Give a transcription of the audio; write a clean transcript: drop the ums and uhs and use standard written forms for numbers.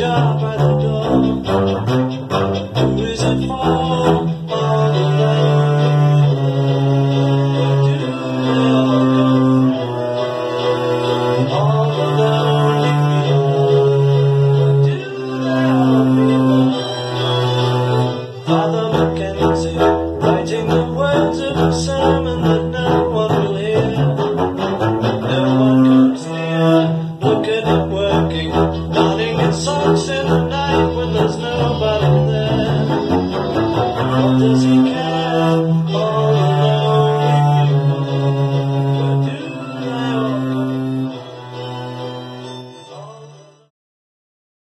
sharp at the door. Who is it for? All alone. Where do they all go? All alone. Where do they all go? Father Mackenzie, writing the words of a sermon that no one will hear. No one comes near. Look at him working, darning his socks in the